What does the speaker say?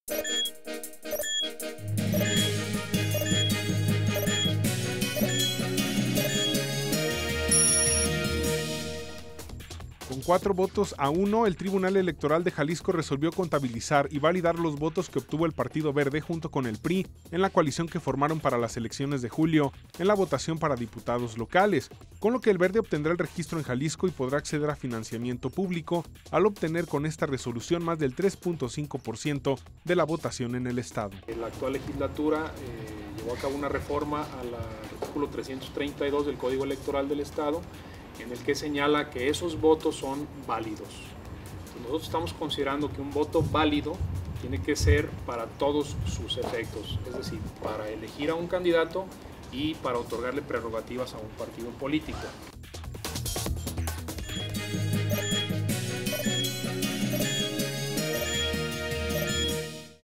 Con 4 votos a 1, el Tribunal Electoral de Jalisco resolvió contabilizar y validar los votos que obtuvo el Partido Verde junto con el PRI en la coalición que formaron para las elecciones de julio en la votación para diputados locales, con lo que el Verde obtendrá el registro en Jalisco y podrá acceder a financiamiento público al obtener con esta resolución más del 3.5% de la votación en el estado. La actual legislatura llevó a cabo una reforma al artículo 332 del Código Electoral del Estado, en el que señala que esos votos son válidos. Nosotros estamos considerando que un voto válido tiene que ser para todos sus efectos, es decir, para elegir a un candidato y para otorgarle prerrogativas a un partido político.